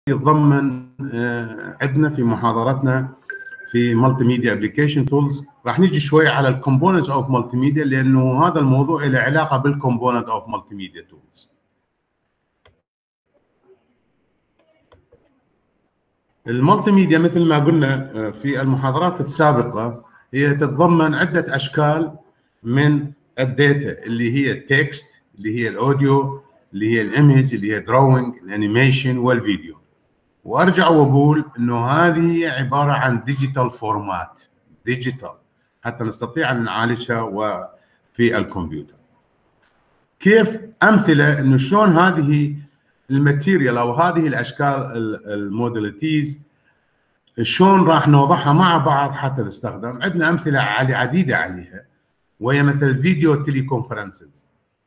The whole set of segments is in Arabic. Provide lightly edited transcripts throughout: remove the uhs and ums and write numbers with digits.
يتضمن عندنا في محاضرتنا في مالتي ميديا ابلكيشن تولز. راح نيجي شوي على الكومبوننتس اوف مالتي ميديا، لانه هذا الموضوع له علاقه بالكومبوننت اوف مالتي ميديا تولز. المالتي ميديا مثل ما قلنا في المحاضرات السابقه هي تتضمن عده اشكال من الداتا، اللي هي التكست، اللي هي الاوديو، اللي هي الايمج، اللي هي دروينج، الانيميشن والفيديو. وارجع واقول انه هذه عباره عن ديجيتال فورمات، ديجيتال حتى نستطيع ان نعالجها وفي الكمبيوتر. كيف امثله انه شلون هذه الماتيريال او هذه الاشكال الموديليتيز شلون راح نوضعها مع بعض حتى تستخدم. عندنا امثله عديده عليها، وهي مثل فيديو تيلي كونفرنسز،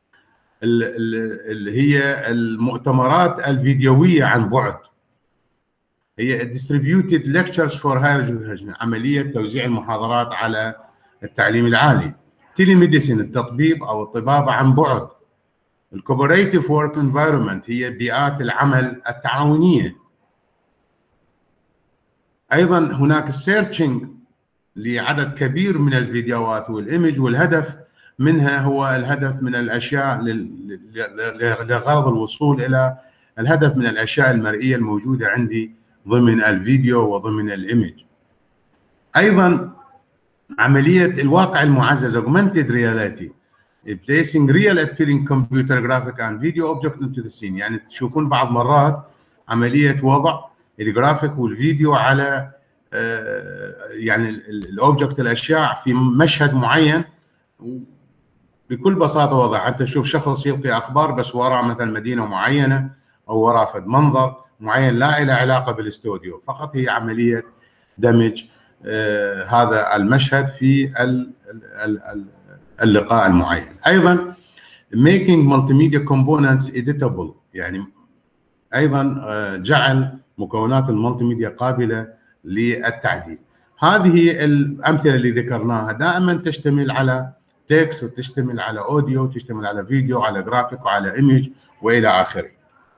اللي هي المؤتمرات الفيديويه عن بعد، هي distributed lectures for higher education، عملية توزيع المحاضرات على التعليم العالي. تيلي ميديسين، التطبيب أو الطبابة عن بعد. الكوبريتيف ورك انفايرمنت، هي بيئات العمل التعاونية. أيضا هناك السيرشنج لعدد كبير من الفيديوهات والإيمج، والهدف منها هو الهدف من الأشياء لغرض الوصول إلى الهدف من الأشياء المرئية الموجودة عندي ضمن الفيديو وضمن الايمج. ايضا عمليه الواقع المعزز augmented reality، placing real appearing computer graphic and video object into the scene. يعني تشوفون بعض مرات عمليه وضع الجرافيك والفيديو على يعني الاوبجكت، الاشياء في مشهد معين بكل بساطه وضع. حتى تشوف شخص يلقي اخبار بس وراء مثلا مدينه معينه او وراء فد منظر معين لا له علاقه بالاستوديو، فقط هي عمليه دمج هذا المشهد في اللقاء المعين. ايضا making multimedia components editable، يعني ايضا جعل مكونات المالتي ميديا قابله للتعديل. هذه الامثله اللي ذكرناها دائما تشتمل على تكست، وتشتمل على اوديو، وتشتمل على فيديو، على جرافيك، وعلى ايمج، والى اخره.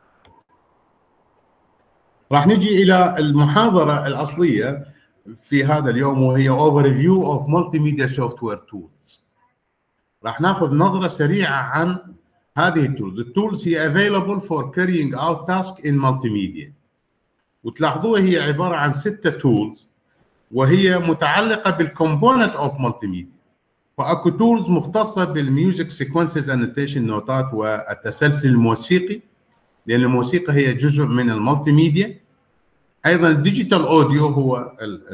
راح نجي الى المحاضره الاصليه في هذا اليوم، وهي overview of multimedia software tools. راح ناخذ نظره سريعه عن هذه التولز. التولز هي available for carrying out task in multimedia، وتلاحظوها هي عباره عن 6 تولز، وهي متعلقه بالكومبوننت اوف مالتي ميديا. فاكو تولز مختصه بالميوزك سيكونسز انوتيشن، نوتات والتسلسل الموسيقي، لان الموسيقى هي جزء من المالتي ميديا. ايضا الديجيتال اوديو هو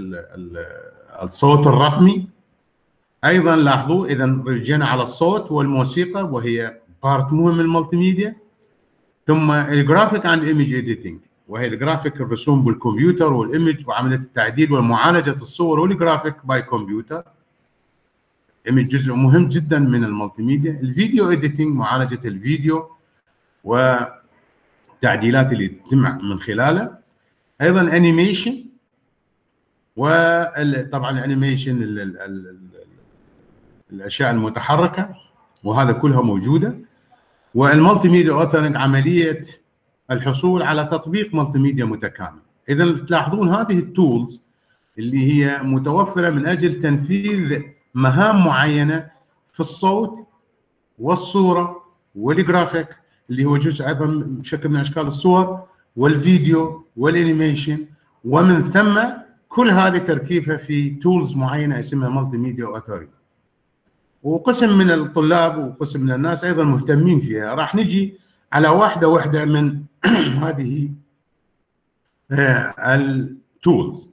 الصوت الرقمي. ايضا لاحظوا اذا رجعنا على الصوت والموسيقى، وهي بارت مهم من المالتي ميديا. ثم الجرافيك اند ايمج اديتنج، وهي الجرافيك، الرسوم بالكمبيوتر، والايمج وعمليه التعديل ومعالجه الصور والجرافيك باي كمبيوتر. ايمج جزء مهم جدا من المالتي ميديا. الفيديو اديتنج، معالجه الفيديو وتعديلات اللي تتم من خلاله. ايضا انيميشن، وطبعا الانيميشن الاشياء المتحركه، وهذا كلها موجوده. والمالتي ميديا اوثرنج، عمليه الحصول على تطبيق مالتي ميديا متكامل. اذا تلاحظون هذه التولز اللي هي متوفره من اجل تنفيذ مهام معينه في الصوت والصوره والجرافيك، اللي هو جزء ايضا شكل من اشكال الصور، والفيديو والانيميشن، ومن ثم كل هذه تركيبها في تولز معينه اسمها مالتي ميديا اوثورنج. وقسم من الطلاب وقسم من الناس ايضا مهتمين فيها. راح نجي على واحده من هذه التولز.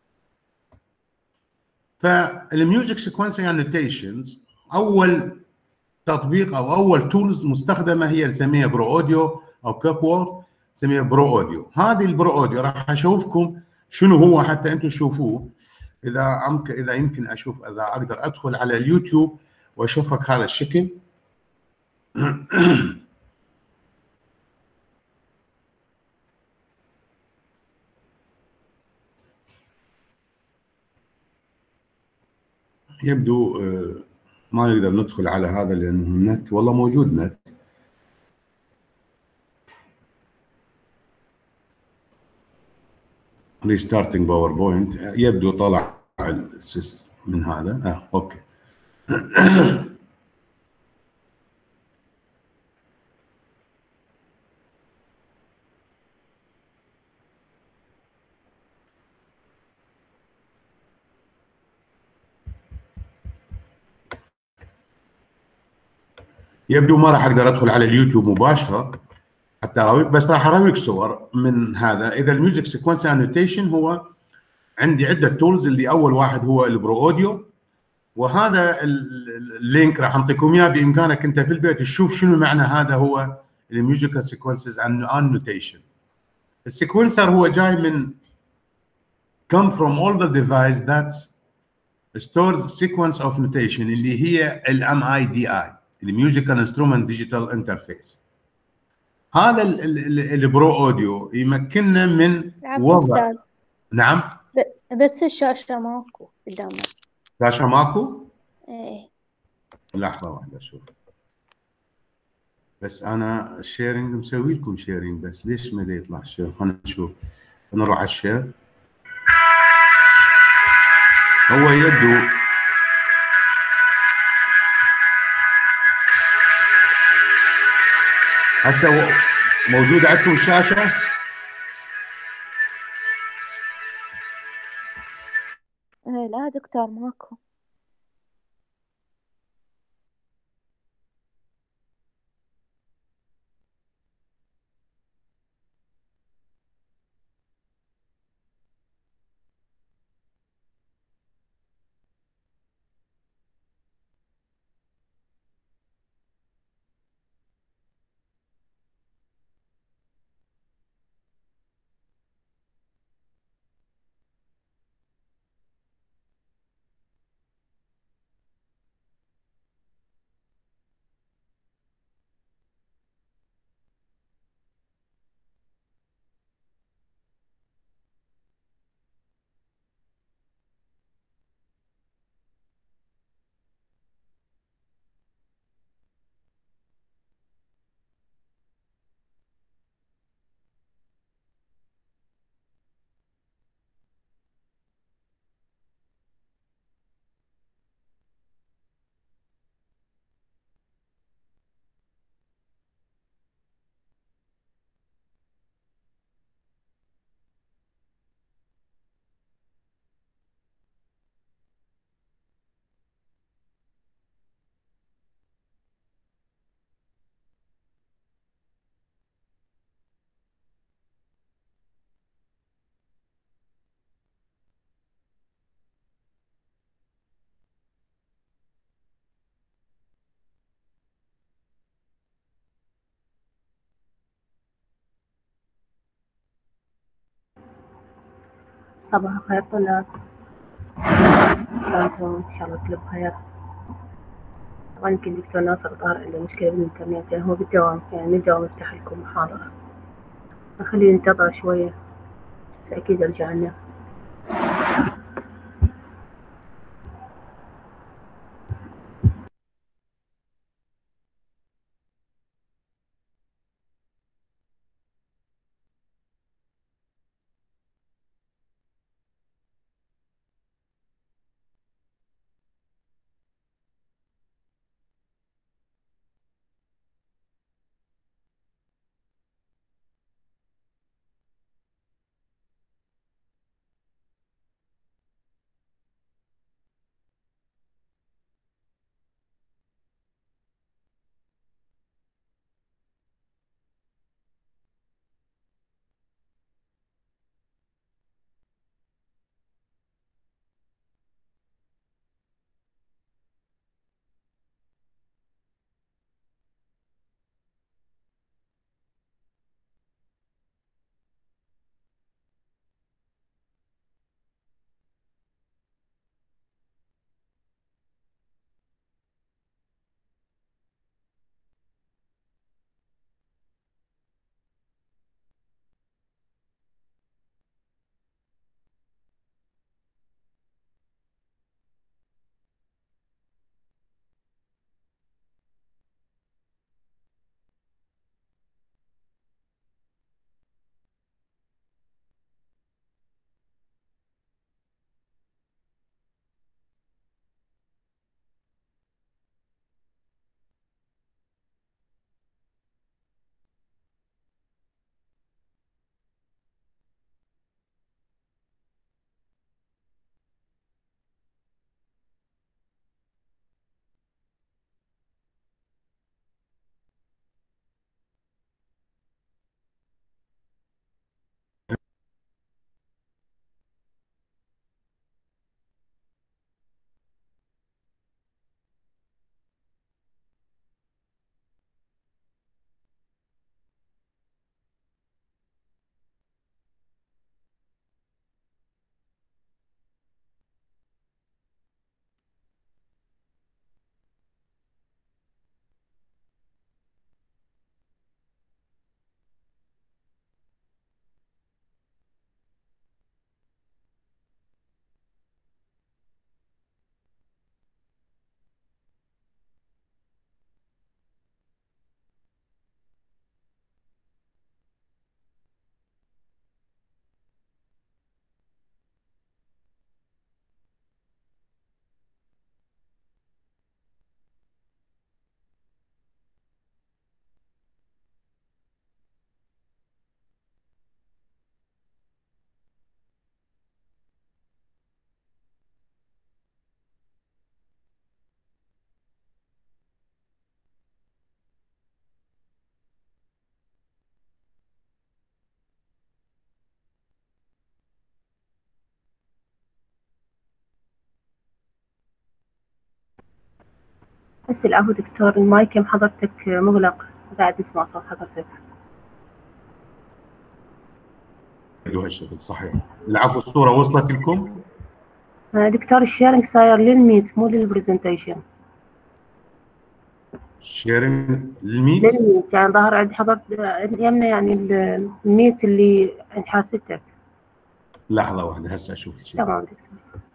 فالميوزك سيكونسنج انوتيشنز، اول تطبيق او اول تولز مستخدمه هي نسميها برو اوديو او كابورد، نسميها برو اوديو. هذه البرو اوديو راح اشوفكم شنو هو حتى انتم تشوفوه. اذا يمكن اشوف، اذا اقدر ادخل على اليوتيوب واشوفك هذا الشكل. يبدو ما نقدر ندخل على هذا لانه النت، والله موجود نت. ريستارتنج باوربوينت. يبدو طلع من هذا. اوكي. يبدو ما راح اقدر ادخل على اليوتيوب مباشره حتى اراويك، بس راح اراويك صور من هذا. اذا الميوزك سيكونس انوتيشن، هو عندي عده تولز. اللي اول واحد هو البرو اوديو، وهذا اللينك راح انطيكم اياه. بامكانك انت في البيت تشوف شنو معنى هذا. هو الميوزيكال سيكونسز انوتيشن. السيكونسر هو جاي من come from all the device that stores sequence of notation، اللي هي الام اي دي اي، الميوزيكال انسترومنت ديجيتال انترفيس. هذا البرو اوديو يمكننا من العفو وضع. أستاذ. نعم. بس الشاشة ماكو قدامنا. شاشه ماكو؟ إيه. لحظه واحده شوف. بس انا الشيرنج مسوي لكم شيرنج، بس ليش ما يطلع الشير؟ خلينا نشوف. نروح على الشير. هو يبدو هسه موجود عندكم الشاشه؟ إيه لا دكتور ماكو. صباح الخير طلاب، شلونكم؟ إن شاء الله كله بخير. طبعا يمكن دكتور ناصر طارق عنده مشكلة بالإنترنت، يعني هو بالدوام، يعني من الدوام يفتح لكم محاضرة، فخليه ينتظر شوية بس أكيد أرجع لنا. بس العفو دكتور، المايك يم حضرتك مغلق، قاعد نسمع صوت حضرتك. هالشكل صحيح. العفو، الصورة وصلت لكم؟ دكتور الشيرنج صاير للميت مو للبرزنتيشن. شيرنج للميت؟ للميت يعني ظهر عند حضرتك يمنا، يعني الميت اللي عند حاستك. لحظة واحدة هسه أشوف شيء. تمام دكتور.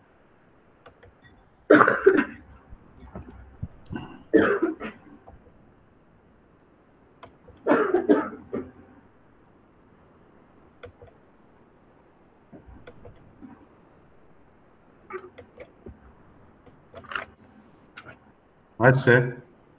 هسه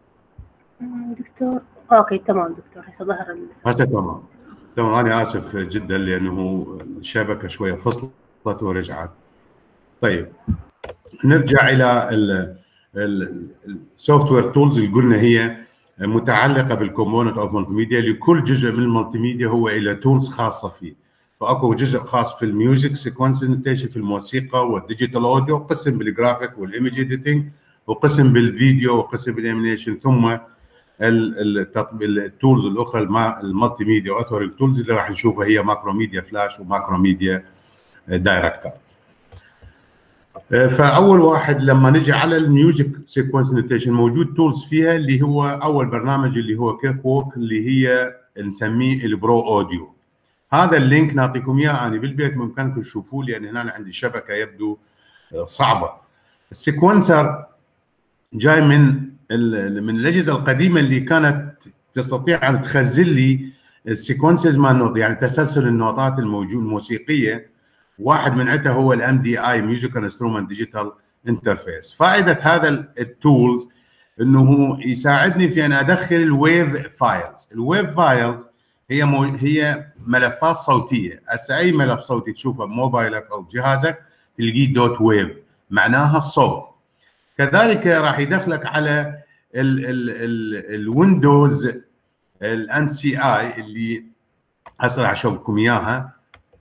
دكتور اوكي تمام دكتور، هسه ظهر هسه تمام. تمام، أنا آسف جدا لأنه الشبكة شوية فصلت ورجعت. طيب نرجع إلى السوفت وير تولز اللي قلنا هي متعلقة بالكومبوننت أوف مالتي ميديا. لكل جزء من المالتي ميديا هو إلى تولز خاصة فيه. فاكو جزء خاص في الميوزك سيكونس نوتيشن، في الموسيقى والديجيتال اوديو، قسم بالجرافيك والايمج اديتنج، وقسم بالفيديو، وقسم بالانيميشن، ثم التولز الاخرى المالتي ميديا واوتورنج تولز اللي راح نشوفها هي ماكرو ميديا فلاش وماكرو ميديا دايركتر. فاول واحد لما نجي على الميوزك سيكونس نوتيشن موجود تولز فيها، اللي هو اول برنامج اللي هو كيك ووك، اللي هي نسميه البرو اوديو. هذا اللينك نعطيكم اياه انا بالبيت، بامكانكم تشوفوه لان هنا عندي شبكه يبدو صعبه. السيكونسر جاي من الاجهزه القديمه اللي كانت تستطيع ان تخزن لي السيكونسز مال نوت، يعني تسلسل النوتات الموسيقيه. واحد من عندها هو الام دي اي ميوزيكال انسترومنت ديجيتال انترفيس. فائده هذا التولز انه يساعدني في ان ادخل الويف فايلز. الويف فايلز هي ملفات صوتيه. هسه اي ملف صوتي تشوفه بموبايلك او بجهازك تلقيه دوت ويف، معناها الصوت. كذلك راح يدخلك على الويندوز الان سي اي اللي هسه راح اشوفكم اياها.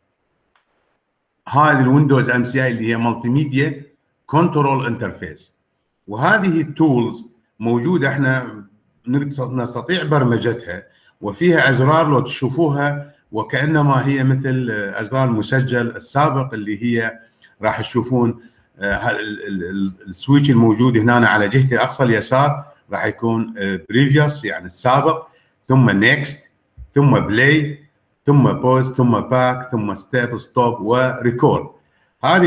هذه الويندوز ام سي اي اللي هي مالتي ميديا كنترول انترفيس. وهذه التولز موجوده، احنا نستطيع برمجتها، وفيها ازرار لو تشوفوها وكانما هي مثل ازرار المسجل السابق، اللي هي راح تشوفون السويتش الموجود هنا على جهه الاقصى اليسار راح يكون بريفيوس يعني السابق، ثم نيكست، ثم بلاي، ثم بوز، ثم باك، ثم ستيب، ستوب، وريكورد. هذه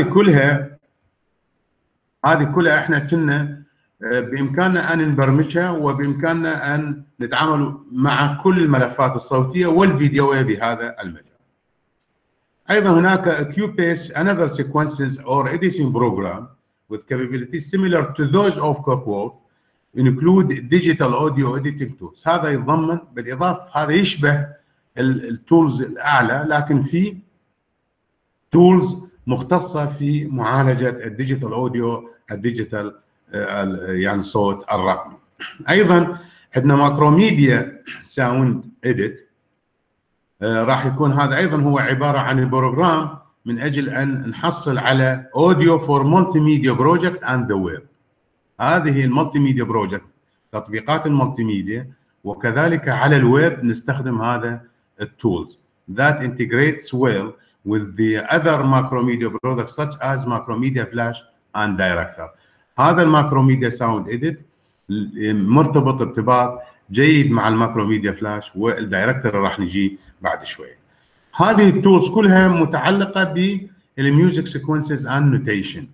كلها احنا كنا بامكاننا ان نبرمجها، وبامكاننا ان نتعامل مع كل الملفات الصوتيه والفيديويه بهذا المجال. ايضا هناك Cubase another sequences or editing program with capabilities similar to those of Copilot include digital audio editing tools. هذا يتضمن بالاضافه، هذا يشبه التولز الاعلى، لكن في تولز مختصه في معالجه الديجيتال اوديو، الديجيتال يعني الصوت الرقمي. ايضا عندنا ماكرو ميديا ساوند اديت. راح يكون هذا ايضا هو عباره عن البروجرام من اجل ان نحصل على اوديو فور مالتي ميديا بروجكت اند ذا ويب. هذه المالتي ميديا بروجكت، تطبيقات المالتي ميديا، وكذلك على الويب نستخدم هذا التولز that integrates well with the other macromedia products such as Macromedia Flash and Director. هذا الماكروميديا ساوند اديت مرتبط ارتباط جيد مع الماكروميديا فلاش والدايركتور اللي راح نجي بعد شويه. هذه التولز كلها متعلقه بالميوزك سيكونسز اند نوتيشن.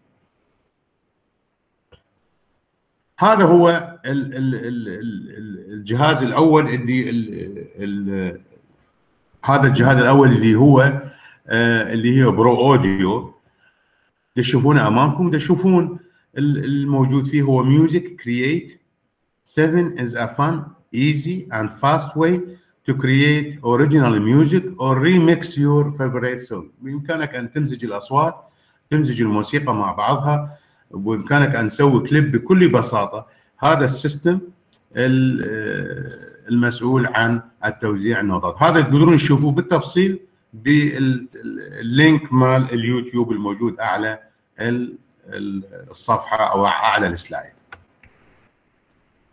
هذا هو الجهاز الاول هذا الجهاز الاول اللي هي برو اوديو. تشوفونه امامكم، تشوفون الموجود فيه هو ميوزك كرييت 7 is a fun, easy and fast way to create original music or remix your favorite song. بإمكانك أن تمزج الأصوات، تمزج الموسيقى مع بعضها، وبإمكانك أن تسوي كليب بكل بساطة. هذا السيستم المسؤول عن التوزيع النوتات. هذا تقدرون تشوفوه بالتفصيل باللينك مال اليوتيوب الموجود أعلى الصفحة أو أعلى السلايد.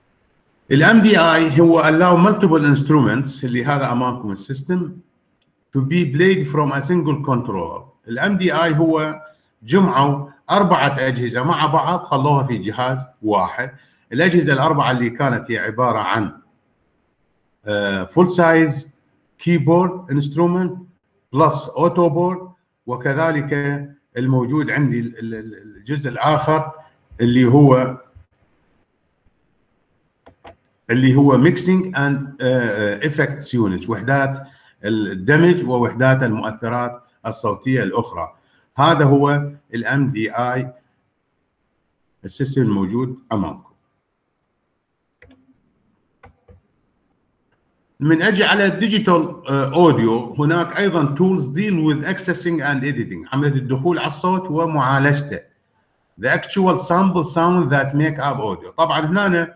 الام دي اي هو allow multiple instruments اللي هذا امامكم السيستم to be played from a single controller. الام دي اي هو جمعوا 4 اجهزه مع بعض خلوها في جهاز واحد. الاجهزه الاربعه اللي كانت هي عباره عن فول سايز كيبورد انسترومنت بلس اوتو بورد، وكذلك الموجود عندي الجزء الاخر اللي هو ميكسينج اند افكتس يونت، وحدات الدمج ووحدات المؤثرات الصوتيه الاخرى. هذا هو الام دي اي السيستم الموجود امامكم. من اجي على الديجيتال اوديو، هناك ايضا تولز ديل وذ اكسسنج اند اديتنج، عمليه الدخول على الصوت ومعالجته. The actual sample sound that make up audio. طبعا هنا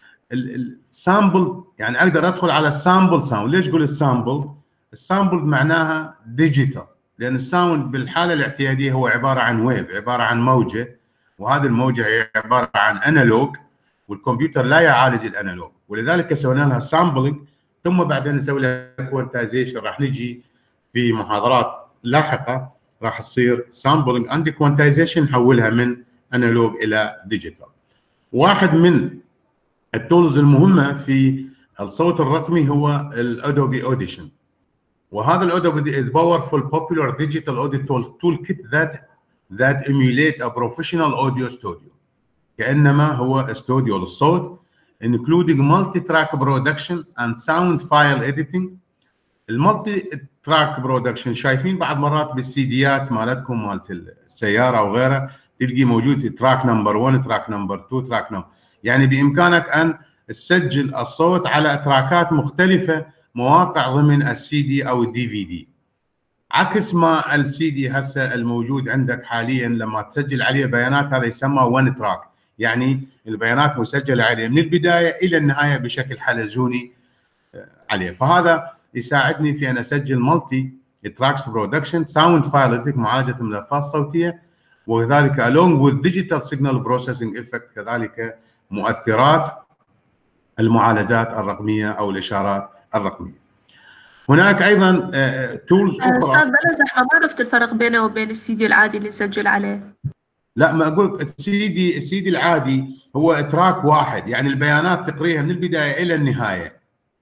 السامبل يعني اقدر ادخل على السامبل ساوند. ليش اقول السامبل؟ السامبل معناها ديجيتال، لان الساوند بالحاله الاعتياديه هو عباره عن ويف، عباره عن موجه، وهذه الموجه هي عباره عن انالوج، والكمبيوتر لا يعالج الانالوج، ولذلك سوينا لها سامبلنج، ثم بعدين نسوي لها كوانتايزيشن. راح نجي في محاضرات لاحقه راح تصير سامبلنج اند كوانتايزيشن، نحولها من انالوج الى ديجيتال. واحد من التولز المهمه في الصوت الرقمي هو الادوبي اوديشن، وهذا الادوبي is powerful popular digital audio toolkit that emulate a professional audio studio، كانما هو استوديو للصوت including multi-track production and sound file editing. المالتي تراك برودكشن شايفين بعض مرات بالسيديات مالتكم مالت السياره او غيرها تلقي موجود في تراك نمبر 1 تراك نمبر 2 تراك نمبر، يعني بامكانك ان تسجل الصوت على تراكات مختلفه مواقع ضمن السي دي او الدي في دي، عكس ما السي دي هسه الموجود عندك حاليا لما تسجل عليه بيانات هذا يسمى 1 تراك، يعني البيانات مسجله عليه من البدايه الى النهايه بشكل حلزوني عليه. فهذا يساعدني في ان اسجل مالتي تراكس برودكشن، ساوند فايل معالجه الملفات الصوتيه، وكذلك along with digital signal processing effect، كذلك مؤثرات المعالجات الرقميه او الاشارات الرقميه. هناك ايضا تولز اخرى. استاذ بلا زحمه، ما عرفت الفرق بينه وبين السي دي العادي اللي نسجل عليه. لا، ما اقول السي دي العادي هو تراك واحد، يعني البيانات تقريها من البدايه الى النهايه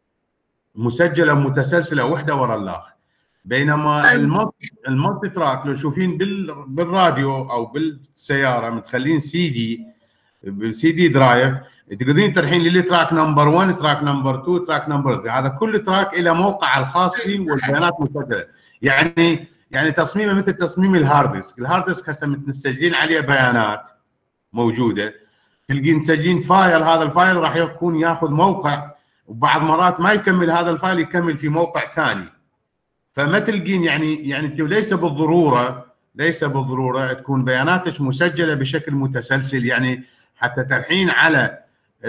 مسجله متسلسله وحده ورا الاخر. بينما المالتي تراك لو تشوفين بالراديو او بالسياره متخلين سي دي درايف، تقدرين ترحين لي تراك نمبر 1 تراك نمبر 2 تراك نمبر 3، هذا كل تراك الى موقع الخاص فيه والبيانات مسجله. يعني تصميمه مثل تصميم الهارد ديسك. الهارد ديسك هسه مسجلين عليه بيانات موجوده، تلقين مسجلين فايل، هذا الفايل راح يكون ياخذ موقع، وبعض مرات ما يكمل هذا الفايل يكمل في موقع ثاني، فما تلقين يعني انت ليس بالضروره تكون بياناتك مسجله بشكل متسلسل، يعني حتى ترحين على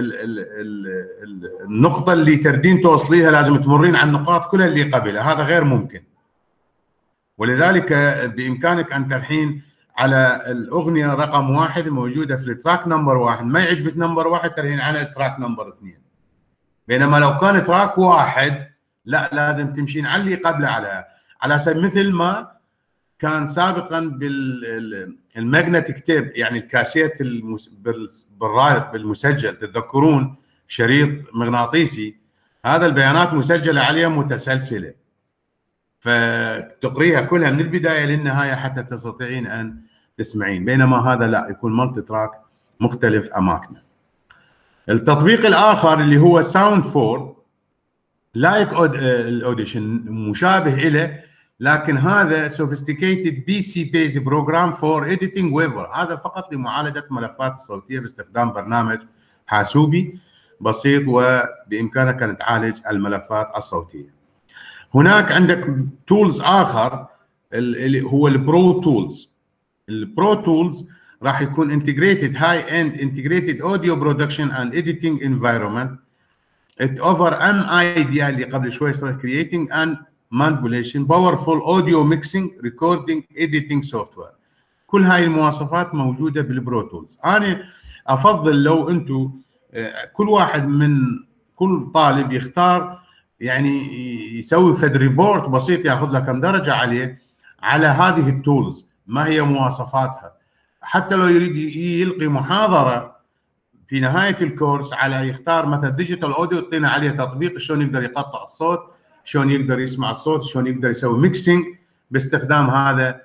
النقطه اللي تردين توصليها لازم تمرين على النقاط كلها اللي قبلها، هذا غير ممكن. ولذلك بامكانك ان ترحين على الاغنيه رقم 1 موجوده في التراك نمبر 1، ما يعجبك نمبر 1 ترحين على التراك نمبر 2، بينما لو كان تراك واحد لا لازم تمشين على اللي قبله على سبيل مثل ما كان سابقا بالماجنتيك تيب، يعني الكاسيت بالمسجل، تتذكرون شريط مغناطيسي هذا البيانات مسجله عليه متسلسله، فتقريها كلها من البدايه للنهايه حتى تستطيعين ان تسمعين، بينما هذا لا يكون مالتي تراك مختلف اماكنه. التطبيق الاخر اللي هو ساوند 4 لايك الاوديشن، مشابه له، لكن هذا sophisticated PC based program for editing waiver، هذا فقط لمعالجه ملفات الصوتيه باستخدام برنامج حاسوبي بسيط وبامكانك ان تعالج الملفات الصوتيه. هناك عندك تولز اخر اللي هو البرو تولز. البرو تولز راح يكون integrated high end integrated audio production and editing environment. It offer idea اللي قبل شوي creating and manipulation powerful audio mixing recording editing software. كل هاي المواصفات موجوده بالبرو تولز. انا افضل لو انتم كل واحد من كل طالب يختار يعني يسوي فد ريبورت بسيط ياخذ له كم درجه عليه على هذه التولز، ما هي مواصفاتها، حتى لو يريد يلقي محاضره في نهايه الكورس على يختار مثلا ديجيتال اوديو يعطينا عليه تطبيق شلون يقدر يقطع الصوت، شلون يقدر يسمع الصوت، شلون يقدر يسوي ميكسينج باستخدام هذا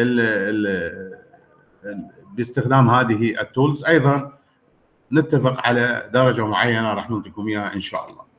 باستخدام هذه التولز. ايضا نتفق على درجه معينه راح نعطيكم اياها ان شاء الله.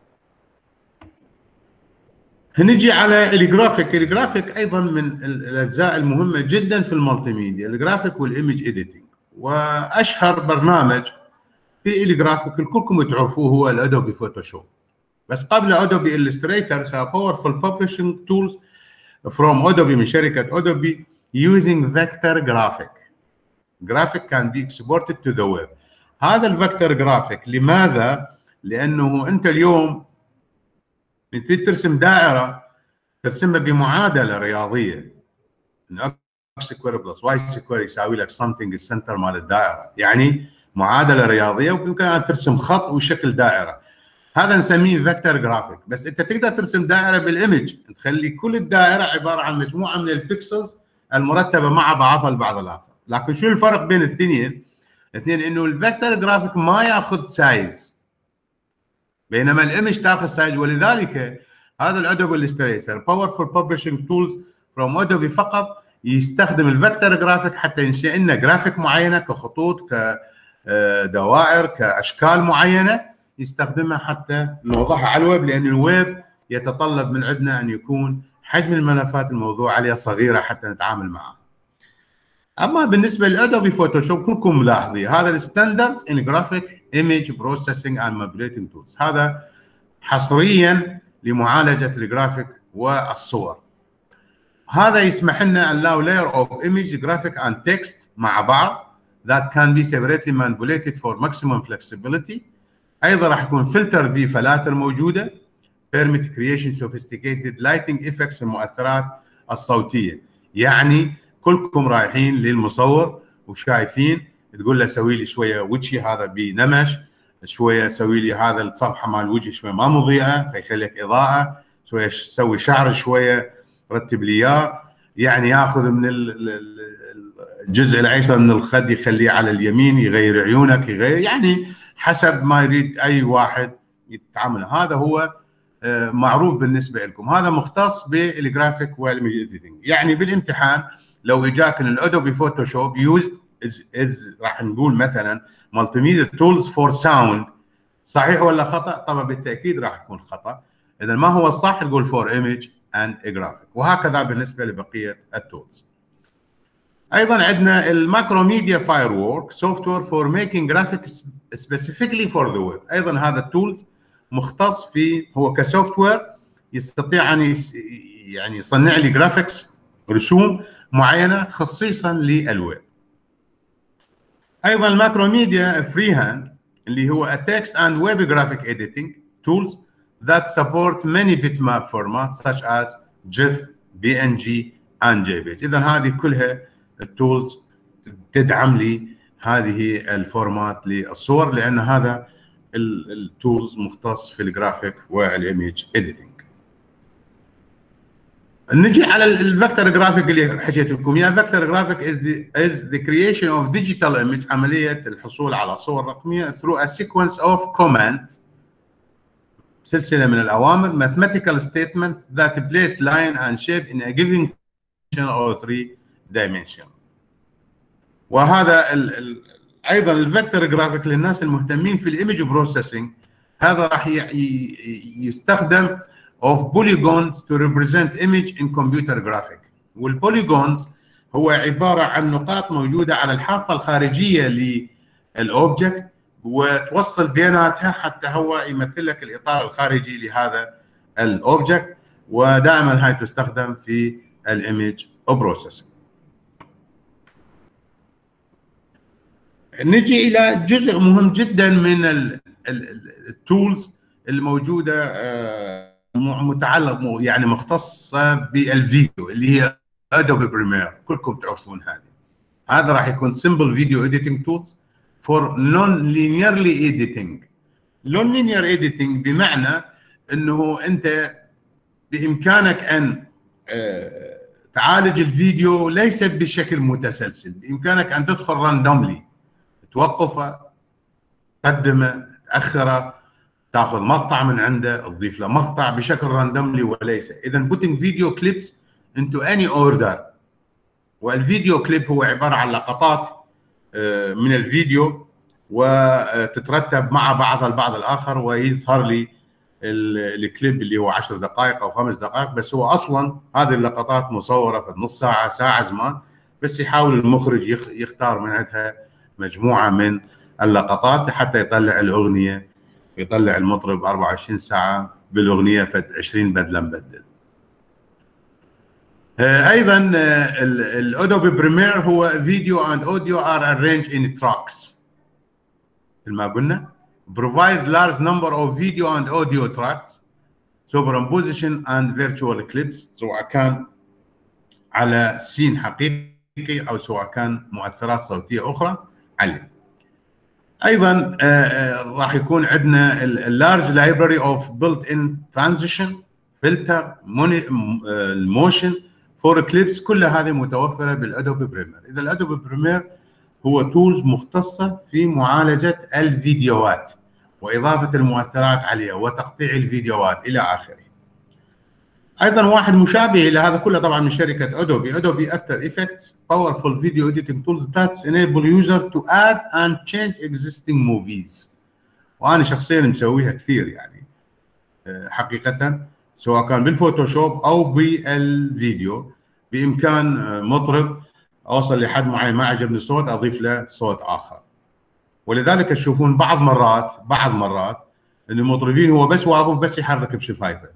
هنجي على الجرافيك. الجرافيك ايضا من الاجزاء المهمه جدا في المالتي ميديا، الجرافيك والايمج اديتنج. واشهر برنامج في الجرافيك كلكم تعرفوه هو الادوبي فوتوشوب. بس قبل ادوبي الستريتور باورفul publishing tools from Adobe من شركه ادوبي using vector graphic. Graphic can be exported to the web. هذا الفيكتور جرافيك لماذا؟ لانه انت اليوم تريد ترسم دائره ترسمها بمعادله رياضيه، اكس سكوير بلس واي سكوير يساوي لك something السنتر مال الدائره، يعني معادله رياضيه ويمكن ان ترسم خط وشكل دائره. هذا نسميه فيكتور جرافيك. بس انت تقدر ترسم دائره بالايمج، تخلي كل الدائره عباره عن مجموعه من البكسلز المرتبه مع بعضها البعض الاخر. لكن شو الفرق بين الاثنين انه الفيكتور جرافيك ما ياخذ سايز بينما الايمج تاخذ سايز. ولذلك هذا الادوبي الستريتور باورفul publishing tools from ادوبي فقط يستخدم الفيكتور جرافيك حتى ينشئ لنا جرافيك معينه كخطوط كدوائر كاشكال معينه يستخدمها حتى نوضعها على الويب، لان الويب يتطلب من عندنا ان يكون حجم الملفات الموضوع عليها صغيره حتى نتعامل معها. اما بالنسبه للادوبي فوتوشوب كلكم ملاحظين هذا الستاندردز ان جرافيك ايمج بروسيسنج اند مانيبيوليتنج تولز، هذا حصريا لمعالجه الجرافيك والصور. هذا يسمح لنا allow layer of image graphic and text مع بعض that can be separately manipulated for maximum flexibility. ايضا راح يكون فلتر في فلاتر موجوده permit creation sophisticated lighting effects المؤثرات الصوتيه. يعني كلكم رايحين للمصور وشايفين تقول له سوي لي شويه وجهي هذا بنمش، شويه سوي لي هذا الصفحه مال الوجه شويه ما مضيئه فيخلي لك اضاءه، شويه سوي شعر شويه رتب لي اياه، يعني ياخذ من الجزء الايسر من الخد يخليه على اليمين، يغير عيونك، يغير يعني حسب ما يريد اي واحد يتعامل. هذا هو معروف بالنسبه لكم. هذا مختص بالجرافيك والايمج اديتنج. يعني بالامتحان لو اجاك الادوبي فوتوشوب يوز راح نقول مثلا مالتي ميديا تولز فور ساوند، صحيح ولا خطا؟ طبعا بالتاكيد راح يكون خطا. اذا ما هو الصح تقول فور ايمج اند جرافيك، وهكذا بالنسبه لبقيه التولز. ايضا عندنا الماكرو ميديا فاير وورك سوفت وير فور ميكينج جرافيكس سبيسيفيكلي فور ذا ويب. ايضا هذا التولز مختص في هو كسوفت وير يستطيع ان يعني يصنع لي جرافيكس رسوم معينه خصيصا للويب. ايضا الماكرو ميديا فري هاند اللي هو text and web graphic editing tools that support many bitmap formats such as GIF, PNG and JPEG. اذا هذه كلها التولز تدعم لي هذه الفورمات للصور، لان هذا التولز مختص في الجرافيك والايمج اديتنج. نجي على الفيكتور جرافيك اللي حكيت لكم اياه. فيكتور جرافيك is the creation of digital image، عمليه الحصول على صور رقميه through a sequence of commands، سلسله من الاوامر mathematical statement that place line and shape in a given or 3 dimension. وهذا ايضا الفيكتور جرافيك للناس المهتمين في الايمج بروسيسنج، هذا راح يستخدم of polygons to represent image in computer graphic. والبوليجونز هو عباره عن نقاط موجوده على الحافه الخارجيه للاوبجكت وتوصل بيناتها حتى هو يمثل لك الاطار الخارجي لهذا الاوبجكت، ودائما هاي تستخدم في الايمج بروسيسنج. نجي الى جزء مهم جدا من التولز الموجوده متعلق يعني مختصه بالفيديو اللي هي ادوبي بريمير، كلكم تعرفون هذا راح يكون simple video editing tools for non linearly editing. لون لينير اديتنج بمعنى انه انت بامكانك ان تعالج الفيديو ليس بشكل متسلسل، بامكانك ان تدخل راندوملي، توقفه، تقدمه، تاخره، تاخذ مقطع من عنده، تضيف له مقطع بشكل راندوملي وليس. اذا putting video clips into any order، والفيديو كليب هو عباره عن لقطات من الفيديو وتترتب مع بعضها البعض الاخر، ويظهر لي الكليب اللي هو 10 دقائق او 5 دقائق، بس هو اصلا هذه اللقطات مصوره في نص ساعه ساعه زمان، بس يحاول المخرج يختار من عندها مجموعه من اللقطات حتى يطلع الاغنيه، يطلع المطرب 24 ساعه بالاغنيه فد 20 بدله مبدل. ايضا الادوبي بريمير هو فيديو اند اوديو ار ارينج ان تراكس، مثل ما قلنا provide large number of video and audio tracks superimposition and virtual clips، سواء كان على سين حقيقي او سواء كان مؤثرات صوتيه اخرى عليه. ايضا راح يكون عندنا اللارج لايبراري اوف بيلت ان ترانزيشن فلتر الموشن فور كليبس، كل هذه متوفره بالادوبي بريمير. اذا الادوبي بريمير هو تولز مختصه في معالجه الفيديوهات واضافه المؤثرات عليها وتقطيع الفيديوهات الى اخره. ايضا واحد مشابه الى هذا كله طبعا من شركه ادوبي افتر افكتس powerful video editing tools that enable user to add and change existing movies، وانا شخصيا مسويها كثير يعني حقيقه، سواء كان بالفوتوشوب او بالفيديو. بامكان مطرب اوصل لحد معين ما عجبني الصوت اضيف له صوت اخر. ولذلك تشوفون بعض مرات ان المطربين هو بس واقف بس يحرك بشفايفه،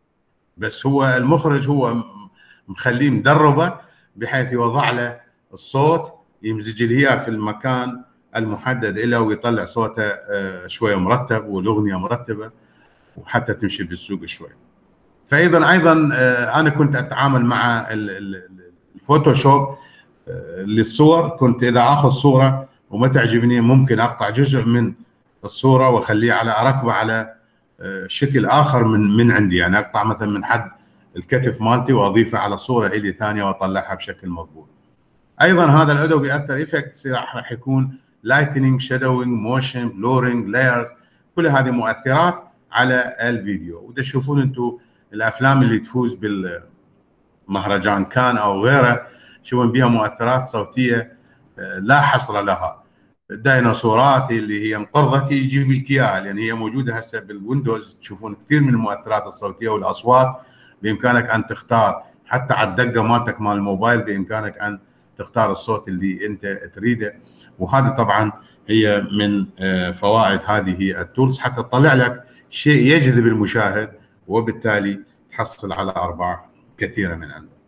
بس هو المخرج هو مخليه مدربه بحيث يوضع له الصوت يمزج الهياء في المكان المحدد له ويطلع صوته شويه مرتب والاغنيه مرتبه وحتى تمشي بالسوق شوي. فايضا انا كنت اتعامل مع الفوتوشوب للصور، كنت اذا اخذ صوره وما تعجبني ممكن اقطع جزء من الصوره واخليه اركبه على شكل اخر من عندي، يعني اقطع مثلا من حد الكتف مالتي واضيفه على صوره الي ثانيه واطلعها بشكل مضبوط. ايضا هذا الادوبي افتر افكتس راح يكون لايتنينج، شادوينج، موشن، بلورينج، لايرز، كل هذه مؤثرات على الفيديو. وده تشوفون انتم الافلام اللي تفوز بالمهرجان كان او غيره تشوفون بها مؤثرات صوتيه لا حصر لها. الديناصورات اللي هي انقرضت يجيب لك اياها لان هي موجوده هسه بالويندوز، تشوفون كثير من المؤثرات الصوتيه والاصوات بامكانك ان تختار، حتى على الدقه مالتك مال الموبايل بامكانك ان تختار الصوت اللي انت تريده. وهذه طبعا هي من فوائد هذه التولز حتى تطلع لك شيء يجذب المشاهد وبالتالي تحصل على ارباح كثيره من عنده.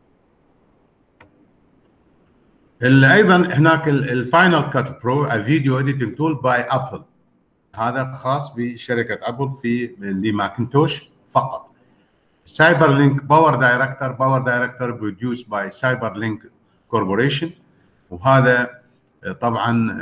ايضا هناك الفاينل كات برو فيديو اديتنج تول باي ابل، هذا خاص بشركه ابل في لماكنتوش فقط. سايبر لينك باور دايركتور بروديوس باي سايبر لينك كوربوريشن، وهذا طبعا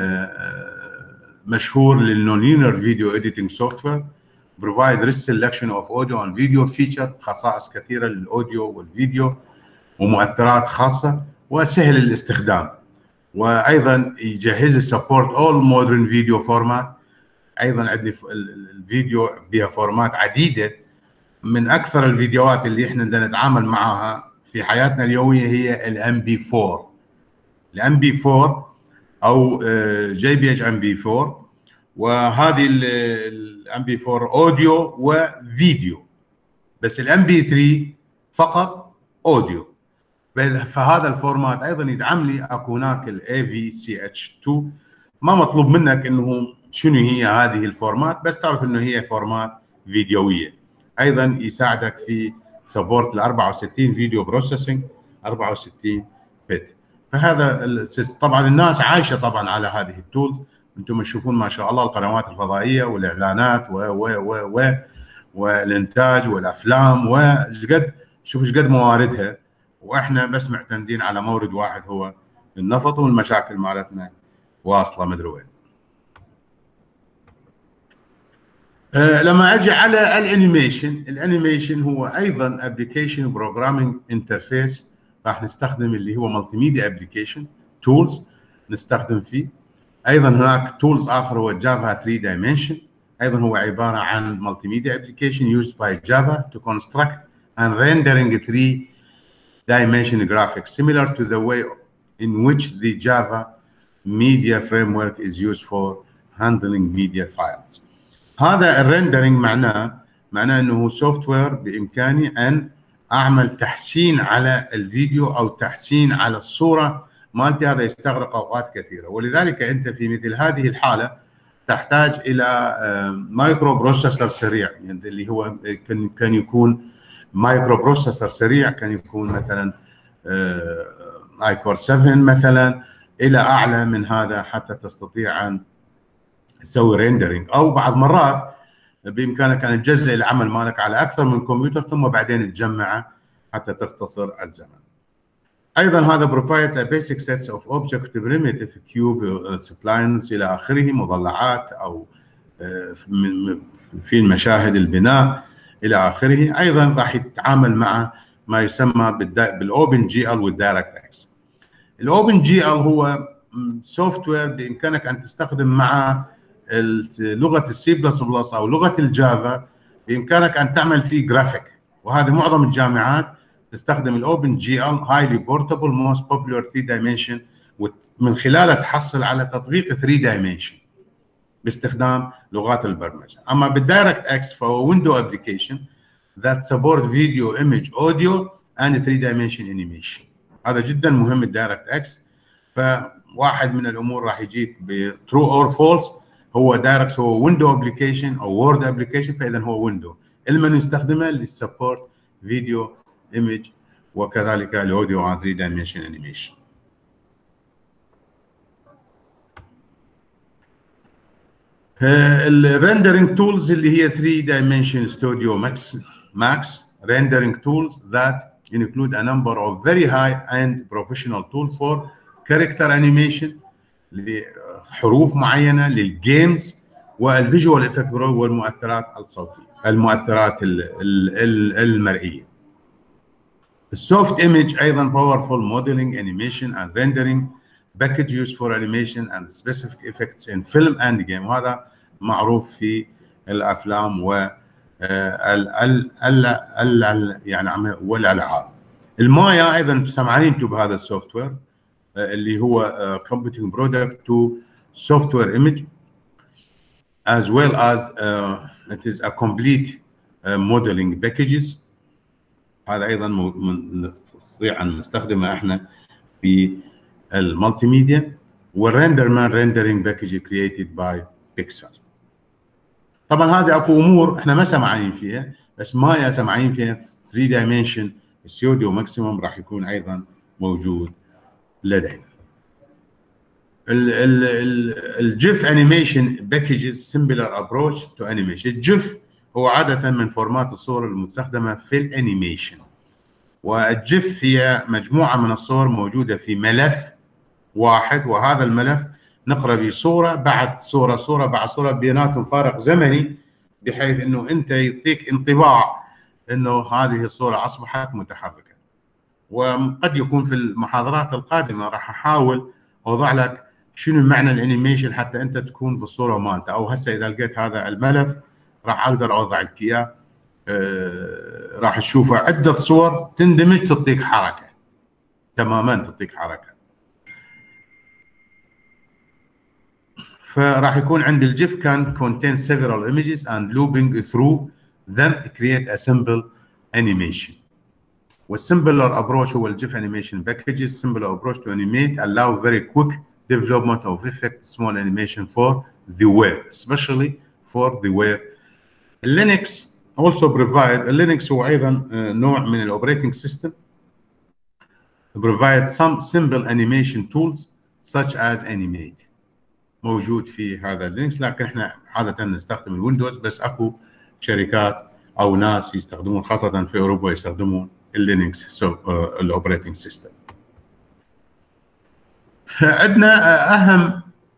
مشهور للنونينر فيديو اديتنج سوفت وير بروفايد ريتش سelection اوف اوديو اند فيديو فيتشر، خصائص كثيره للاوديو والفيديو ومؤثرات خاصه وسهل الاستخدام. وايضا يجهز سبورت اول مودرن فيديو فورمات. ايضا عندي الفيديو بها فورمات عديده، من اكثر الفيديوهات اللي احنا بدنا نتعامل معها في حياتنا اليوميه هي الام بي 4. الام بي 4 او جي بي اتش ام بي 4، وهذه الام بي 4 اوديو وفيديو، بس الام بي 3 فقط اوديو. فهذا الفورمات ايضا يدعم لي اكو هناك الاي في سي اتش 2، ما مطلوب منك انه شنو هي هذه الفورمات، بس تعرف انه هي فورمات فيديويه. ايضا يساعدك في سبورت ل 64 فيديو بروسيسنج 64 بت. فهذا طبعا الناس عايشه طبعا على هذه التولز. انتم تشوفون ما شاء الله القنوات الفضائيه والاعلانات والانتاج والافلام وقد شوف ايش قد مواردها، واحنا بس معتمدين على مورد واحد هو النفط، والمشاكل مالتنا واصله مدري وين. لما اجي على الانيميشن هو ايضا ابلكيشن بروجرامينج انترفيس. راح نستخدم اللي هو مالتي ميديا ابلكيشن تولز نستخدم فيه. ايضا هناك تولز اخر هو جافا 3 دايمنشن، ايضا هو عباره عن مالتي ميديا ابلكيشن used by Java to construct and rendering 3 dimension graphics similar to the way in which the Java media framework is used for handling media files. هذا الريندرنج معناه انه سوفت وير بامكاني ان اعمل تحسين على الفيديو او تحسين على الصوره مالتي. هذا يستغرق اوقات كثيره، ولذلك انت في مثل هذه الحاله تحتاج الى مايكرو بروسيسور سريع، يعني اللي هو كان يكون مايكرو بروسيسور سريع، كان يكون مثلا اي كور 7 مثلا الى اعلى من هذا حتى تستطيع ان تسوي ريندرنج. او بعض مرات بامكانك ان تجزء العمل مالك على اكثر من كمبيوتر ثم بعدين تجمعه حتى تختصر الزمن. ايضا هذا provides a basic set of object primitive cube splines الى اخره، مضلعات او في المشاهد البناء الى اخره. ايضا راح يتعامل مع ما يسمى بالاوبن جي ال والدايركت اكس. الاوبن جي ال هو سوفت وير بامكانك ان تستخدم مع لغه السي بلس بلس او لغه الجافا، بامكانك ان تعمل فيه جرافيك، وهذه معظم الجامعات تستخدم الاوبن جي ال هايلي بورتبل موست بوبولار 3 دايمنشن، ومن خلاله تحصل على تطبيق 3 دايمنشن باستخدام لغات البرمجه. اما بالدايركت اكس فهو ويندو ابلكيشن that support video, image, audio and 3 dimension animation. هذا جدا مهم الدايركت اكس. فواحد من الامور راح يجيك بترو اور فولس، هو دايركت هو ويندو ابلكيشن او وورد ابلكيشن، فاذا هو ويندو. المن يستخدمه للسبورت فيديو، ايمج، وكذلك الاوديو 3 دايمنشن انيميشن. الريندرنج تولز اللي هي 3 دايمنشن ستوديو ماكس rendering tools that include a number of very high-end professional tools for character animation لحروف معينه، للجيمز، والفيجوال افكت والمؤثرات الصوتيه، المؤثرات المرئيه. السوفت ايمج ايضا powerful modeling, animation and rendering package used for animation and specific effects in film and game. وهذا معروف في الافلام و يعني والالعاب. المايا ايضا سمعانين انتم بهذا السوفت وير اللي هو computing product to software image as well as it is a complete modeling packages. هذا ايضا نستطيع ان نستخدمه احنا في المالتي ميديا. والريندر مان rendering package created by Pixar. طبعا هذه اكو امور احنا ما سمعانين فيها، بس مايا سمعانين فيها 3 دايمنشن ستوديو ماكسيموم راح يكون ايضا موجود لدينا. الجيف انيميشن باكجز سيمبلر ابروش تو انيميشن. الجيف هو عاده من فورمات الصور المستخدمه في الانيميشن، والجيف هي مجموعه من الصور موجوده في ملف واحد، وهذا الملف نقرا به صوره بعد صوره، صوره بعد صوره، بيناتهم فارق زمني بحيث انه انت يعطيك انطباع انه هذه الصوره اصبحت متحركه. وقد يكون في المحاضرات القادمه راح احاول اوضع لك شنو معنى الانيميشن حتى انت تكون بالصوره مالته، او هسه اذا لقيت هذا الملف راح اقدر اوضع لك اياه. راح تشوفه عده صور تندمج تعطيك حركه تماما، تعطيك حركه. فراح يكون عند الجيف كان contain several images and looping through them create a simple animation. والسمبلر approach هو الجيف animation packages. Simpler approach to animate allow very quick development of effect small animation for the web, especially for the web. Linux also provide. Linux هو أيضا نوع من الأوبريتنج سيستم provide some simple animation tools such as Animate. موجود في هذا لينكس، لكن احنا عاده نستخدم الويندوز، بس اكو شركات او ناس يستخدمون خاصه في اوروبا يستخدمون اللينكس الاوبريتنج سيستم. عندنا اهم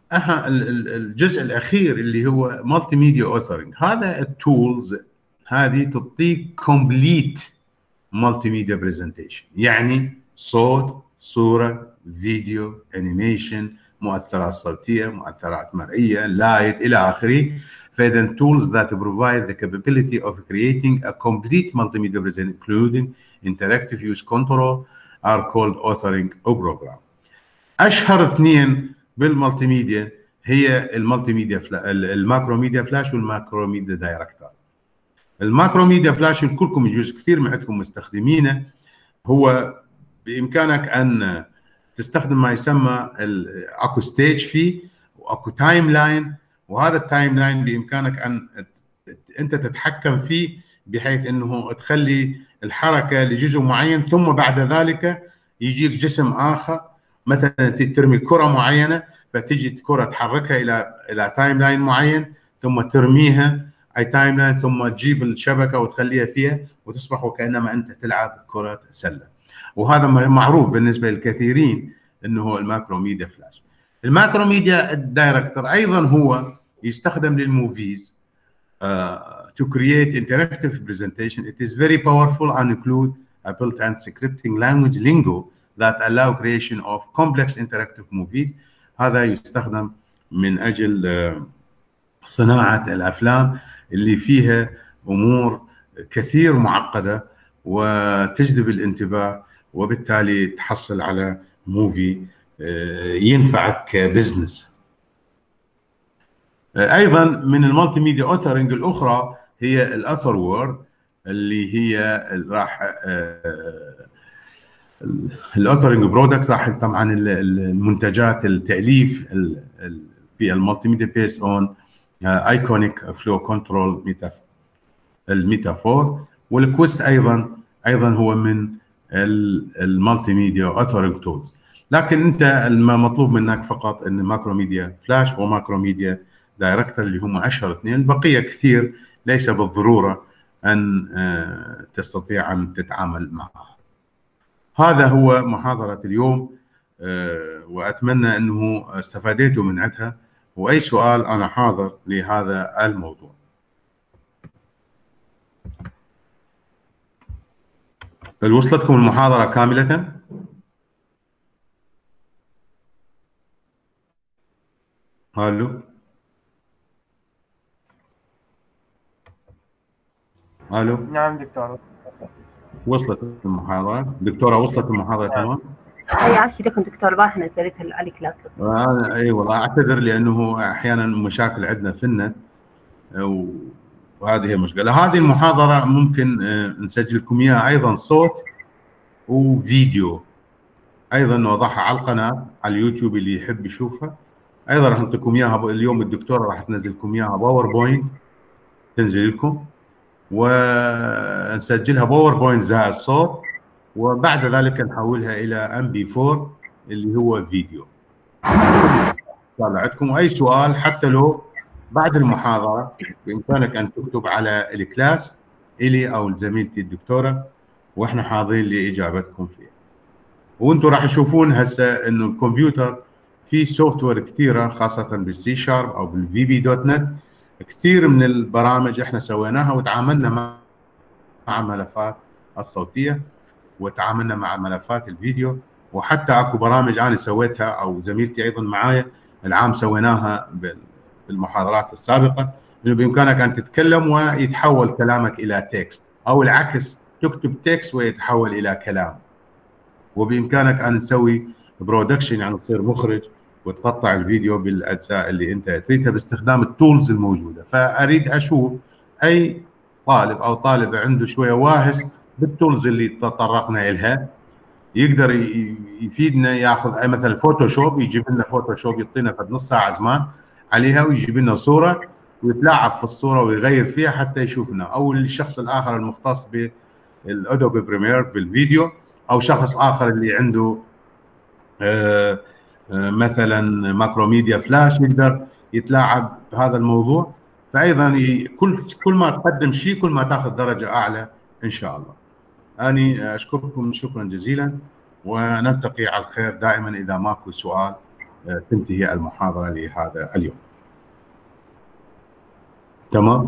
الجزء الاخير اللي هو مالتي ميديا اوثرنج. هذا التولز هذه تعطيك كومبليت مالتي ميديا برزنتيشن، يعني صوت، صوره، فيديو، انيميشن، مؤثرات صوتيه، مؤثرات مرئيه، لايت الى اخره. فاذا tools that provide the capability of creating a complete multimedia presentation including interactive use control are called authoring program. اشهر اثنين بالمالتي ميديا هي المالتي ميديا الماكرو ميديا فلاش والماكرو ميديا دايركتور. الماكرو ميديا فلاش كلكم يجوز كثير من عندكم مستخدمينه. هو بامكانك ان تستخدم ما يسمى اكو ستيج فيه واكو تايم لاين، وهذا التايم لاين بامكانك ان انت تتحكم فيه بحيث انه تخلي الحركه لجزء معين ثم بعد ذلك يجيك جسم اخر. مثلا ترمي كره معينه فتجي الكره تحركها الى تايم لاين معين ثم ترميها اي تايم لاين ثم تجيب الشبكه وتخليها فيها وتصبح وكانما انت تلعب كره سله. وهذا معروف بالنسبه للكثيرين انه هو الماكرو ميديا فلاش. الماكرو ميديا دايركتور ايضا هو يستخدم للموفيز to create interactive presentation. It is very powerful and include a built-in scripting language lingo that allow creation of complex interactive movies. هذا يستخدم من اجل صناعه الافلام اللي فيها امور كثير معقده وتجذب الانتباه، وبالتالي تحصل على موفي ينفعك كبزنس. ايضا من المالتي ميديا اوثرنج الاخرى هي الاثر وورد، اللي هي راح الاوثرنج برودكت راح طبعا المنتجات التاليف في المالتي ميديا بيست اون ايكونيك فلو كنترول الميتافور. والكويست ايضا هو من المالتي ميديا اوثرنج تولز. لكن انت المطلوب منك فقط ان ماكرو ميديا فلاش وماكرو ميديا دايركتور اللي هم اشهر اثنين، البقيه كثير ليس بالضروره ان تستطيع ان تتعامل معها. هذا هو محاضره اليوم، واتمنى انه استفاديتوا من عندها، واي سؤال انا حاضر لهذا الموضوع. هل وصلتكم المحاضره كامله؟ الو الو. نعم دكتور. وصلت المحاضره دكتوره؟ وصلت المحاضره تمام؟ اي عشي لكم دكتور، باح نزلتها على كلاس. انا اي والله اعتذر لانه احيانا مشاكل عندنا في النت وهذه هي المشكله. هذه المحاضره ممكن نسجل لكم اياها ايضا صوت وفيديو، ايضا نوضعها على القناه على اليوتيوب اللي يحب يشوفها. ايضا راح نعطيكم اياها اليوم، الدكتوره راح تنزل لكم اياها باوربوينت تنزل لكم، ونسجلها باوربوينت زائد صوت، وبعد ذلك نحولها الى MP4 اللي هو فيديو. طلع عندكم اي سؤال حتى لو بعد المحاضره بامكانك ان تكتب على الكلاس الي او زميلتي الدكتوره، واحنا حاضرين لاجابتكم فيها. وانتم راح تشوفون هسه انه الكمبيوتر في سوفت وير كثيره خاصه بالسي شارب او بالفي بي دوت نت، كثير من البرامج احنا سويناها وتعاملنا مع ملفات الصوتيه وتعاملنا مع ملفات الفيديو، وحتى اكو برامج انا سويتها او زميلتي ايضا معايا العام سويناها بالمحاضرات السابقه، انه بامكانك ان تتكلم ويتحول كلامك الى تكست، او العكس تكتب تكست ويتحول الى كلام. وبامكانك ان تسوي برودكشن، يعني تصير مخرج وتقطع الفيديو بالاجزاء اللي انت تريدها باستخدام التولز الموجوده. فاريد اشوف اي طالب او طالبه عنده شويه واهس بالتولز اللي تطرقنا لها، يقدر يفيدنا، ياخذ اي مثلا فوتوشوب، يجيب لنا فوتوشوب يعطينا في نص ساعه زمان عليها، ويجيب لنا صوره ويتلاعب في الصوره ويغير فيها حتى يشوفنا، او الشخص الاخر المختص بالادوبي بريمير بالفيديو، او شخص اخر اللي عنده مثلا ماكرو ميديا فلاش يقدر يتلاعب بهذا الموضوع. فايضا كل ما تقدم شيء كل ما تاخذ درجه اعلى ان شاء الله. اني اشكركم شكرا جزيلا، ونلتقي على الخير دائما. اذا ماكو سؤال تنتهي المحاضرة لهذا اليوم. تمام؟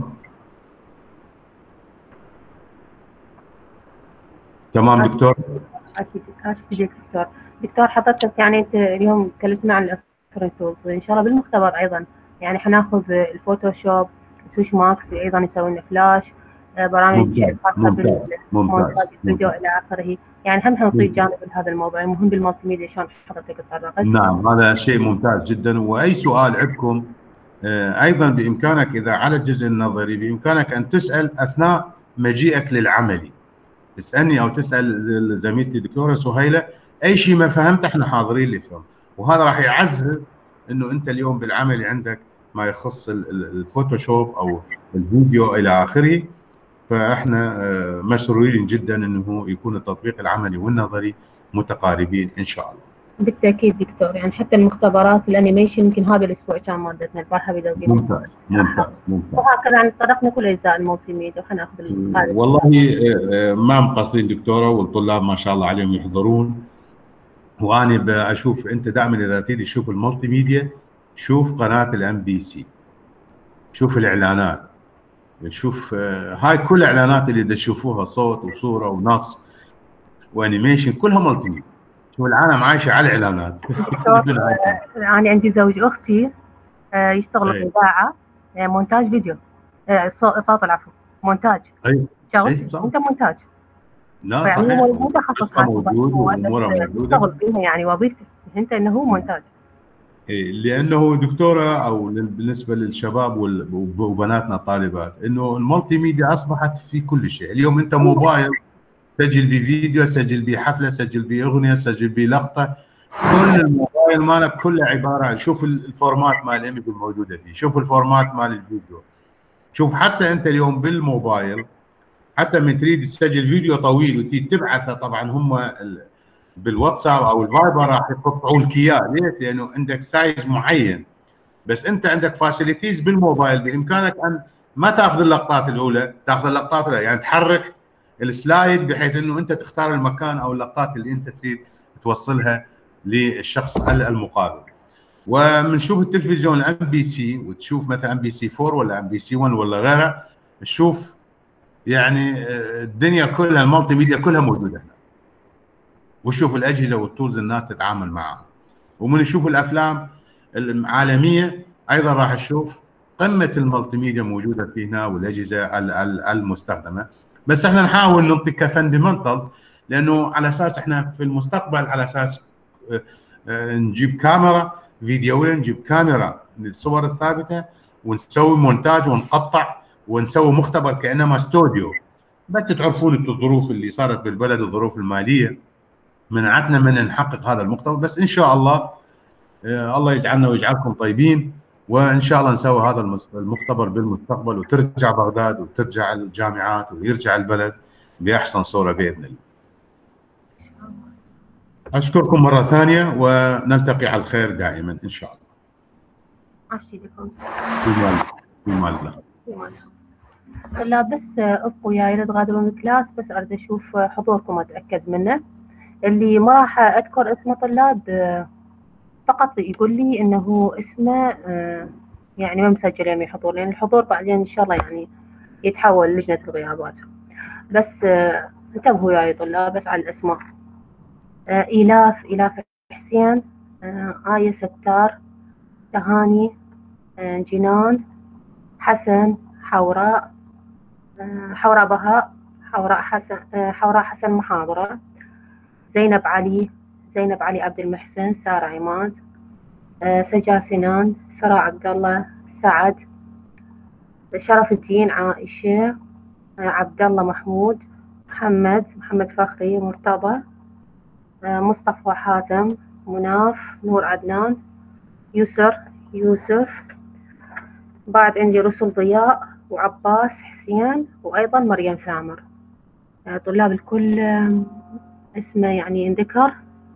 تمام دكتور؟ أشكرك دكتور حضرتك، يعني أنت اليوم تكلمتنا عن الأفرين تولز، إن شاء الله بالمختبر أيضا يعني حناخذ الفوتوشوب، سويش ماكس أيضا يسوي لنا فلاش، برامج خاصة بالمونتاج الفيديو إلى آخره، يعني هم حنطيب جانب هذا الموضوع المهم بالمالتي ميديا شلون حضرتك تطرقت. نعم هذا شيء ممتاز جدا. وأي سؤال عندكم أيضا بإمكانك إذا على الجزء النظري بإمكانك أن تسأل أثناء مجيئك للعملي، تسألني أو تسأل زميلتي الدكتورة سهيلة أي شيء ما فهمت احنا حاضرين لفهم، وهذا راح يعزز إنه أنت اليوم بالعمل عندك ما يخص الفوتوشوب أو الفيديو إلى آخره. فاحنا مسرورين جدا انه يكون التطبيق العملي والنظري متقاربين ان شاء الله. بالتاكيد دكتور، يعني حتى المختبرات الانيميشن يمكن هذا الاسبوع كان مادتنا البارحه بدورين. ممتاز. وهكذا يعني طرقنا كل اجزاء المالتي ميديا وحناخذ والله ما مقصرين دكتوره، والطلاب ما شاء الله عليهم يحضرون. وانا بشوف انت دائما اذا تريد تشوف المالتي ميديا شوف قناه الام بي سي، شوف الاعلانات، شوف هاي كل الاعلانات اللي تشوفوها صوت وصوره ونص وانيميشن كلها مالتي ميديا. شوف العالم عايشه على الاعلانات. انا عندي زوج اختي يشتغل باذاعه مونتاج فيديو، صوت العفو مونتاج. شغل انت مونتاج. لا يعني صحيح، هو متخصص موجود واموره موجوده، يشتغل فيها يعني وظيفته انت انه هو مونتاج. لانه دكتوره او بالنسبه للشباب وبناتنا الطالبات انه المالتي ميديا اصبحت في كل شيء. اليوم انت موبايل سجل بفيديو، سجل باغنيه، سجل باغنيه، سجل بلقطه، كل الموبايل مالك كله عباره عن شوف الفورمات مال الايمج الموجوده فيه، شوف الفورمات مال الفيديو، شوف حتى انت اليوم بالموبايل حتى من تريد تسجل فيديو طويل وتريد تبعثه، طبعا هم بالواتساب او الفايبر راح يقطعوا لك اياه. ليش؟ لانه عندك سايز معين، بس انت عندك فاسيلتيز بالموبايل بامكانك ان ما تاخذ اللقطات الاولى، تاخذ اللقطات الأولى. يعني تحرك السلايد بحيث انه انت تختار المكان او اللقطات اللي انت تريد توصلها للشخص المقابل. ومنشوف التلفزيون الام بي سي وتشوف مثلا ام بي سي 4 ولا ام بي سي 1 ولا غيرها، تشوف يعني الدنيا كلها المالتي ميديا كلها موجوده هنا. وشوف الاجهزه والتولز الناس تتعامل معها. ومن نشوف الافلام العالميه ايضا راح نشوف قمه المالتي ميديا موجوده في هنا والاجهزه المستخدمه. بس احنا نحاول نعطي كفاندمنتالز، لانه على اساس احنا في المستقبل على اساس نجيب كاميرا فيديوين، نجيب كاميرا للصور الثابته ونسوي مونتاج ونقطع ونسوي مختبر كانما استوديو. بس تعرفون الظروف اللي صارت بالبلد، الظروف الماليه منعتنا من نحقق هذا المختبر. بس ان شاء الله الله يجعلنا ويجعلكم طيبين، وان شاء الله نسوي هذا المختبر بالمستقبل وترجع بغداد وترجع الجامعات ويرجع البلد باحسن صوره باذن الله. اشكركم مره ثانيه ونلتقي على الخير دائما ان شاء الله. اشكركم. في مال لا بس ابقوا يا لا تغادرون الكلاس، بس اريد اشوف حضوركم اتاكد منه. اللي ما راح اذكر اسم طلاب فقط يقول لي انه اسمه يعني ما مسجل يوم الحضور، لان الحضور بعدين ان شاء الله يعني يتحول لجنه الغيابات. بس انتبهوا يا طلاب بس على الاسماء. إيلاف حسين، آية ستار، تهاني، جنان، حسن، حوراء بهاء، حوراء حسن محاضرة، زينب علي عبد المحسن، سارة عماد، سجا سنان، سراء عبد الله، سعد، شرف الدين، عائشة، عبد الله محمود، محمد فخري، مرتضى، مصطفى حاتم، مناف، نور عدنان، يوسف. بعد عندي رسل ضياء وعباس حسين وأيضا مريم ثامر. طلاب الكل اسمه يعني انذكر؟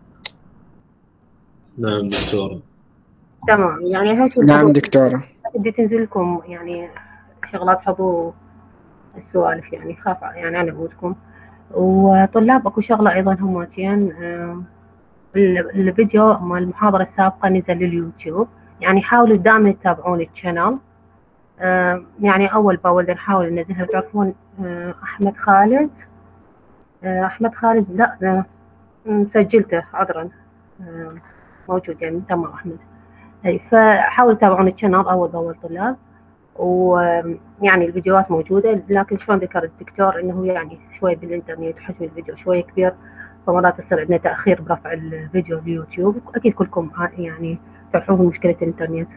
نعم دكتورة. تمام، يعني أهم شيء نعم دكتورة. بدي تنزل لكم يعني شغلات حضور السوالف، يعني خاف يعني على عودكم. وطلاب اكو شغله ايضا هماتين الفيديو مال المحاضرة السابقة نزل لليوتيوب، يعني حاولوا دائما تتابعون القناة. يعني أول بأول نحاول ننزلها. تعرفون أحمد خالد، أحمد خالد لا سجلته عذرا، موجود يعني. تمام أحمد. فحاولوا تتابعون القناة أول بأول طلاب. ويعني الفيديوهات موجودة، لكن شلون ذكر الدكتور إنه يعني شوي بالإنترنت حجم الفيديو شوي كبير، فمرات يصير عندنا تأخير برفع الفيديو لليوتيوب. أكيد كلكم يعني تعرفون مشكلة الإنترنت.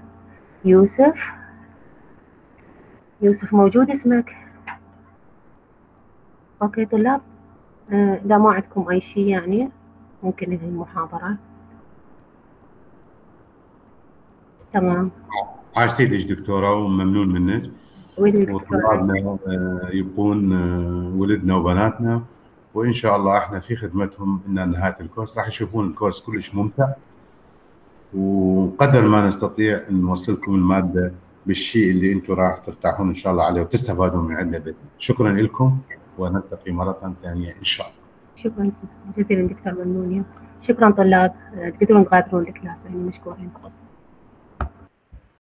يوسف موجود اسمك؟ أوكي طلاب، إذا ما عندكم أي شيء يعني ممكن ننهي المحاضرة. تمام. عاشتي ليش دكتورة وممنون منك. وطلابنا يبقون ولدنا وبناتنا، وإن شاء الله احنا في خدمتهم إن نهاية الكورس راح يشوفون الكورس كلش ممتع، وقدر ما نستطيع أن نوصل لكم المادة بالشيء اللي أنتم راح ترتاحون إن شاء الله عليه وتستفادون من عندنا. شكرا لكم، ونلتقي مرة ثانية إن شاء الله. شكرا جزيلا دكتور منونية. شكرا طلاب، تقدرون تغادرون الكلاس، يعني مشكورين.